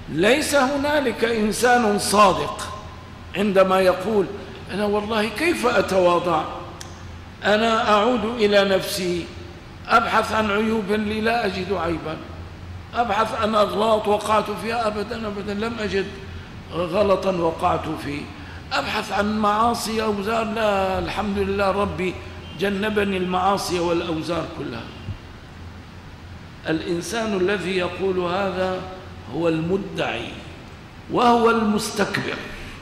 ليس هنالك إنسان صادق عندما يقول أنا والله كيف أتواضع، أنا أعود إلى نفسي أبحث عن عيوب لي لا أجد عيبا، أبحث عن أغلاط وقعت فيها أبدا أبدا لم أجد غلطا وقعت فيه، أبحث عن معاصي أوزار لا الحمد لله ربي جنبني المعاصي والأوزار كلها. الإنسان الذي يقول هذا هو المدعي وهو المستكبر،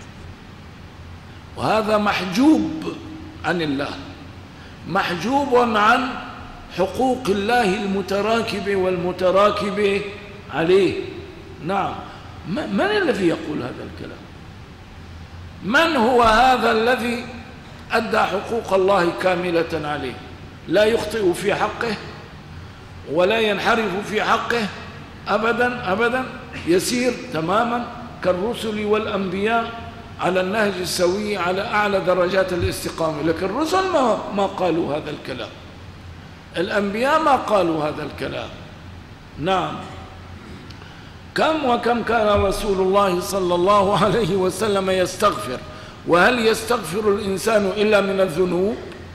وهذا محجوب عن الله، محجوب عن حقوق الله المتراكبة والمتراكبة عليه. نعم، من الذي يقول هذا الكلام؟ من هو هذا الذي أدى حقوق الله كاملة عليه، لا يخطئ في حقه ولا ينحرف في حقه أبدا أبدا، يسير تماما كالرسل والأنبياء على النهج السوي على أعلى درجات الاستقامة. لكن الرسل ما قالوا هذا الكلام، الأنبياء ما قالوا هذا الكلام. نعم، كم وكم كان رسول الله صلى الله عليه وسلم يستغفر، وهل يستغفر الإنسان إلا من الذنوب؟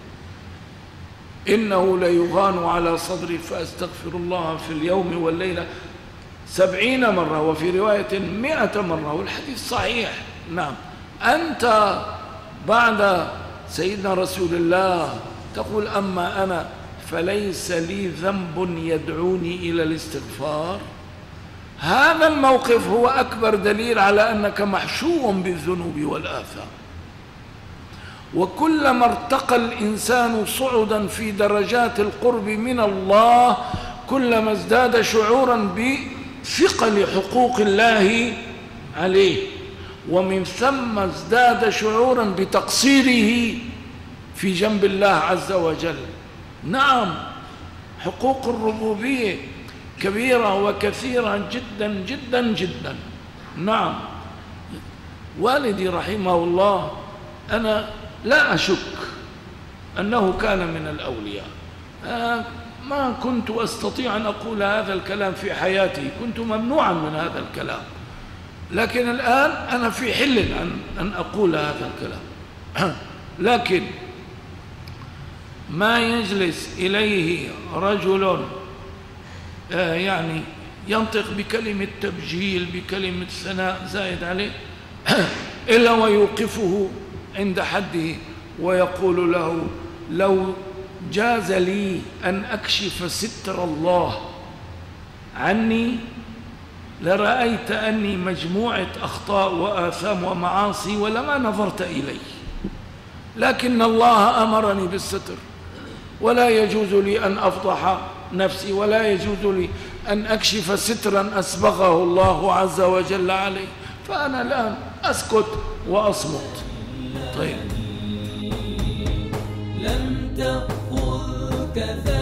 إنه ليغان على صدري فأستغفر الله في اليوم والليلة 70 مرة، وفي رواية 100 مرة، والحديث صحيح. نعم، أنت بعد سيدنا رسول الله تقول أما أنا فليس لي ذنب يدعوني إلى الاستغفار. هذا الموقف هو أكبر دليل على أنك محشو بالذنوب والآثام. وكلما ارتقى الإنسان صعدا في درجات القرب من الله كلما ازداد شعورا بثقل حقوق الله عليه، ومن ثم ازداد شعورا بتقصيره في جنب الله عز وجل. نعم، حقوق الربوبية كبيرة وكثيرة جدا جدا جدا. نعم، والدي رحمه الله أنا لا أشك أنه كان من الأولياء، ما كنت أستطيع أن أقول هذا الكلام في حياتي، كنت ممنوعا من هذا الكلام، لكن الآن أنا في حل أن أقول هذا الكلام. لكن ما يجلس إليه رجل يعني ينطق بكلمة تبجيل بكلمة ثناء زائد عليه إلا ويوقفه عند حده ويقول له لو جاز لي أن أكشف ستر الله عني لرأيت أني مجموعة أخطاء وآثام ومعاصي ولما نظرت إلي، لكن الله أمرني بالستر، ولا يجوز لي أن أفضح نفسي، ولا يجوز لي أن أكشف سترا أسبغه الله عز وجل علي، فأنا الآن أسكت وأصمت. طيب، لم تأخذك